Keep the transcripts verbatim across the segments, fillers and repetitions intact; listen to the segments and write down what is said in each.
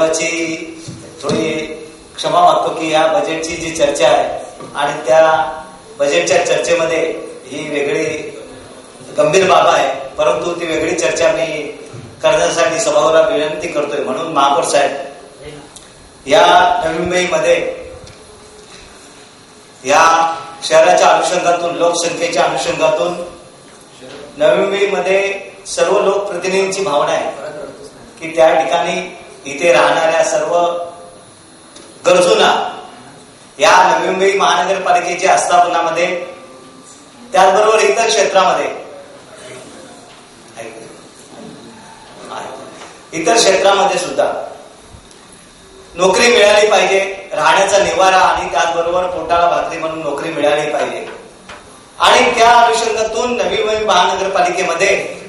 महत्वाची थोडी क्षमा मागतो की या बजेटची जी चर्चा आहे आणि त्या बजेटच्या चर्चेमध्ये ही वेगळी गंभीर बाब आहे, परंतु ती वेगळी चर्चा मी करण्यासाठी सभागृहाला विनंती करतोय. म्हणून महापौर साहेब, या नवी मुंबईमध्ये या शहराच्या अनुषंगातून, लोकसंख्येच्या अनुषंगातून नवी मुंबईमध्ये सर्व लोकप्रतिनिधींची भावना आहे की त्या ठिकाणी इथे राहणाऱ्या सर्व गरजूंना या नवी मुंबई महानगरपालिकेच्या आस्थापनामध्ये, त्याचबरोबर इतर क्षेत्रामध्ये इतर क्षेत्रामध्ये सुद्धा नोकरी मिळाली पाहिजे, राहण्याचा निवारा आणि त्याचबरोबर पोटाला भाकरी म्हणून नोकरी मिळाली पाहिजे. आणि त्या अनुषंगातून नवी मुंबई महानगरपालिकेमध्ये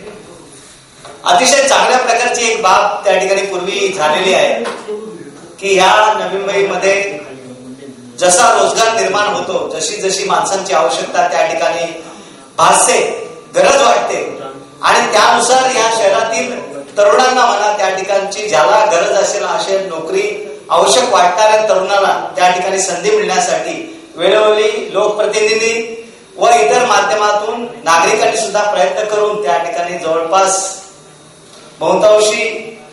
अतिशय चांगल्या प्रकारची एक बाब त्या ठिकाणी पूर्वी झालेली आहे की ह्या नवी मुंबईमध्ये जसा रोजगार निर्माण होतो, जशी जशी माणसांची आवश्यकता त्या ठिकाणी भासते, गरज वाटते आणि त्यानुसार या शहरातील तरुणांना म्हणा, त्या ठिकाणची ज्याला गरज असेल असे नोकरी आवश्यक वाटणाऱ्या तरुणांना त्या ठिकाणी संधी मिळण्यासाठी वेळोवेळी लोकप्रतिनिधी व इतर माध्यमातून नागरिकांनी सुद्धा प्रयत्न करून त्या ठिकाणी जवळपास बहुतांशी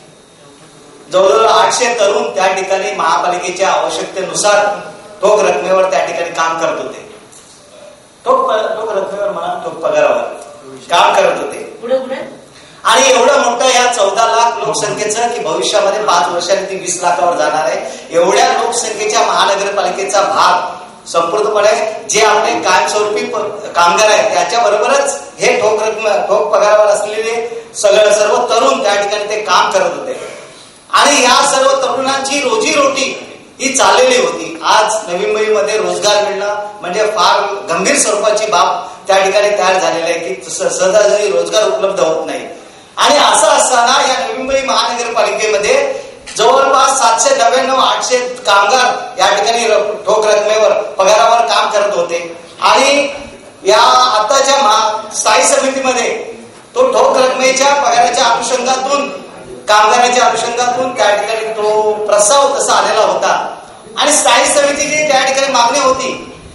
जवळजवळ आठशे तरुण त्या ठिकाणी महापालिकेच्या आवश्यकतेनुसार ठोक रकमेवर त्या ठिकाणी काम करत होते. ठोक ठोक रकमेवर म्हणा, ठोक पगारावर काम करत होते. आणि एवढं मोठं या चौदा लाख लोकसंख्येचं की भविष्यामध्ये पाच वर्षांनी ती वीस लाखावर जाणार आहे, एवढ्या लोकसंख्येच्या महानगरपालिकेचा भाग संपूर्णपणे जे आपले कायमस्वरूपी कामगार आहेत त्याच्या बरोबरच हे ठोक रकम ठोक पगारावर असलेले सगळं सर्व तरुण त्या ठिकाणी ते काम करत होते. आणि या सर्व तरुणांची रोजीरोटी ही चाललेली होती. आज नवी मुंबईमध्ये रोजगार मिळणं म्हणजे फार गंभीर स्वरूपाची बाब त्या ठिकाणी तयार झालेली आहे की सहजासहजी रोजगार उपलब्ध होत नाही. आणि असं असताना या नवी मुंबई महानगरपालिकेमध्ये जवळपास सातशे नव्याण्णव आठशे कामगार या ठिकाणी ठोक रकमेवर पगारावर काम करत होते. आणि या आताच्या स्थायी समितीमध्ये तो ठोक रकमेच्या पगाराच्या अनुषंगातून, कामगाराच्या अनुषंगातून त्या ठिकाणी तो प्रस्ताव तसा आलेला होता. आणि स्थायी समितीची त्या ठिकाणी मागणी होती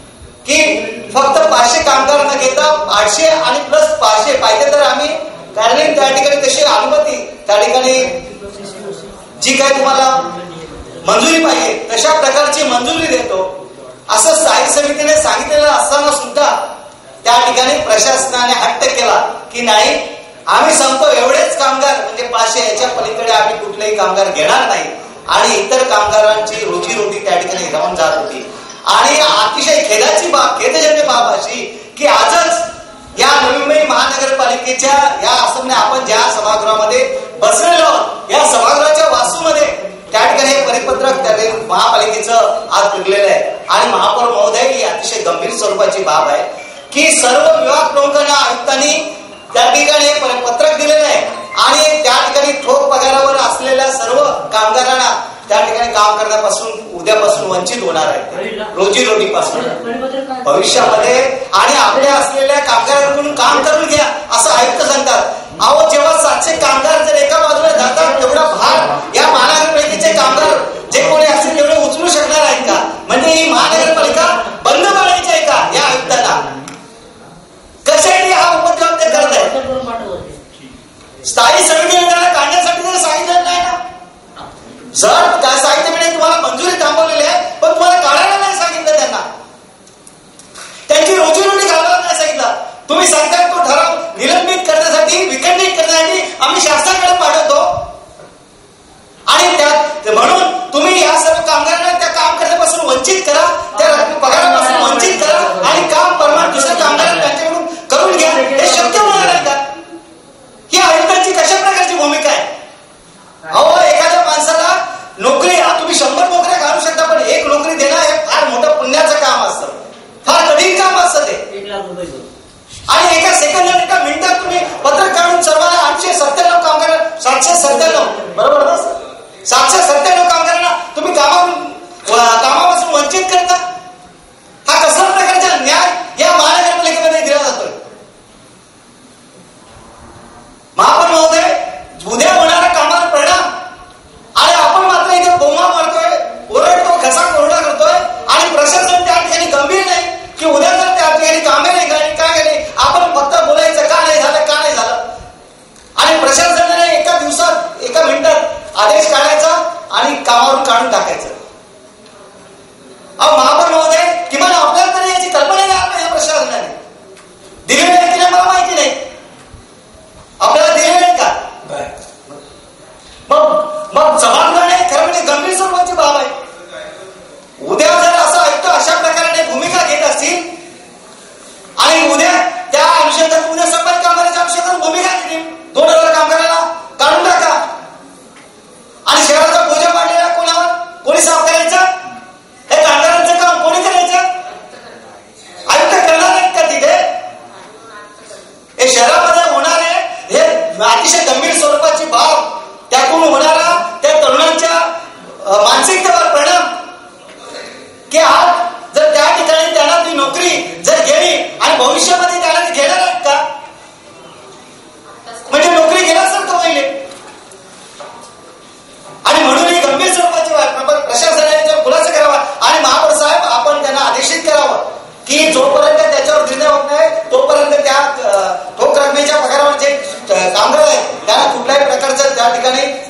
की फक्त पाचशे कामगार न घेता आठशे आणि प्लस पाचशे पाहिजे तर आम्ही कारण त्या ठिकाणी तशी अनुमती त्या ठिकाणी जी काय तुम्हाला मंजुरी पाहिजे तशा प्रकारची मंजुरी देतो असं स्थायी समितीने सांगितलेलं असताना सुद्धा त्या ठिकाणी प्रशासनाने हट्ट केला की नाही, आम्ही सांगतो एवढेच कामगार म्हणजे पाचशे, याच्या पलीकडे आम्ही कुठलेही कामगार घेणार नाही. आणि इतर कामगारांची रोजीरोटी त्या ठिकाणी राहून जात होती. आणि अतिशय खेदाची बाब, खेदजन्य बाब अशी की आजच या नवी मुंबई महानगरपालिकेच्या या असं आपण ज्या सभागृहामध्ये बसलेलो आहोत, या सभागृहाच्या वास्तूमध्ये त्या ठिकाणी हे परिपत्रक त्या महापालिकेचं आज फिरलेलं आहे. आणि महापौर महोदय ही अतिशय गंभीर स्वरूपाची बाब आहे की सर्व विभाग प्रमुखांना, आयुक्तांनी त्या ठिकाणी हे पत्रक दिलेलं आहे. आणि त्या ठिकाणी ठोक पगारावर असलेल्या सर्व कामगारांना त्या ठिकाणी काम करण्यापासून उद्यापासून वंचित होणार आहे, रोजीरोटीपासून भविष्यामध्ये. आणि आपल्या असलेल्या कामगारांकडून काम करून घ्या असं आयुक्त सांगतात. अहो, जेव्हा सातशे कामगार जर एका बाजूला जातात तेवढा भार या महानगरपालिकेचे कामगार जे कोणी असतील तेवढे उचलू शकणार आहेत का? म्हणजे ही महानगरपालिका बंद पाडायची आहे का या आयुक्तांना? कशासाठी हा उपक्रम ते करत आहे? स्थायी समितीने त्याला काढण्यासाठी जर सांगितलं नाही ना, जर त्या स्थायी समितीने तुम्हाला मंजुरी थांबवलेली आहे पण तुम्हाला काढायला नाही सांगितलं, त्यांना त्यांची रोजीरोटी घालवायला नाही सांगितलं. तुम्ही सांगता तो ठराव निलंबित करण्यासाठी, विखंडित करण्यासाठी आम्ही शासनाकडे पाठवतो. आणि त्यात म्हणून तुम्ही या सर्व कामगारांना त्या काम करण्यापासून वंचित करा, त्या पगारापासून वंचित करा आणि काम परमान दुसऱ्या कामगारांना त्यांच्याकडून करून घ्या. हे शक्य होणार आहे का? ही आयुक्तांची कशा प्रकारची भूमिका आहे? अहो, एखाद्या माणसाला नोकरी, तुम्ही शंभर नोकऱ्या घालू शकता पण एक नोकरी देणं हे फार मोठं पुण्याचं काम असतं, फार कठीण काम असतं ते. आणि एका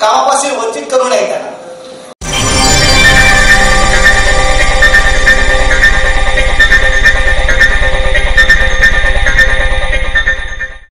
कामापासून वंचित करू नये त्यांना.